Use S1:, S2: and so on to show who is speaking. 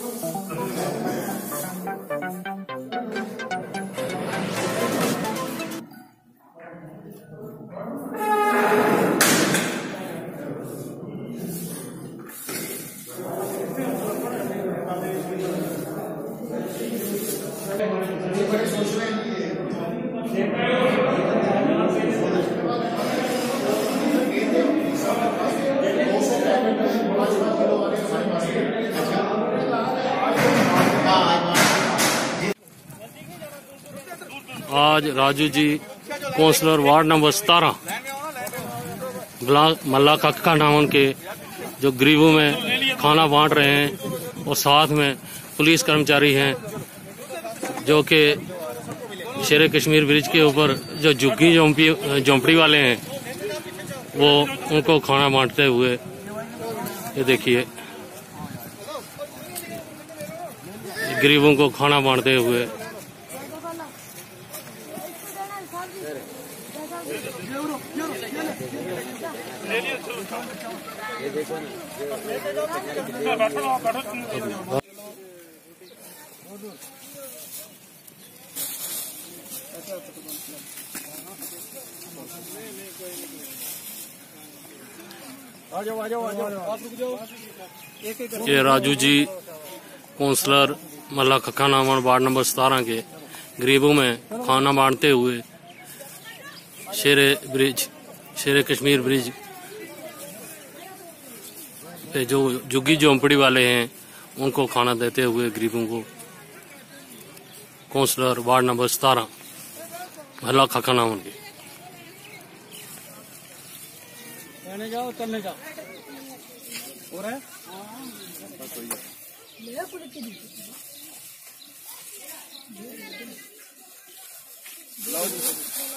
S1: आज Raju ji counsellor ward number 17 block मल्ला कक्का नामन के जो गरीबों में खाना बांट रहे हैं और साथ में पुलिस कर्मचारी हैं जो कि शेर कश्मीर ब्रिज के ऊपर जो झुग्गी झोंपड़ी वाले हैं वो उनको खाना बांटते हुए ये देखिए गरीबों को खाना बांटते हुए ये राजू जी काउंसलर मल्ला कक्का नामन वार्ड नंबर 17 के गरीबों में खाना बांटते हुए शेर कश्मीर ब्रिज पे जो झुग्गी झोंपड़ी वाले हैं उनको खाना देते हुए गरीबों को काउंसलर वार्ड नंबर 17 मल्ला कक्का नामन के जाओ चलने जाओ और है ब्लाउज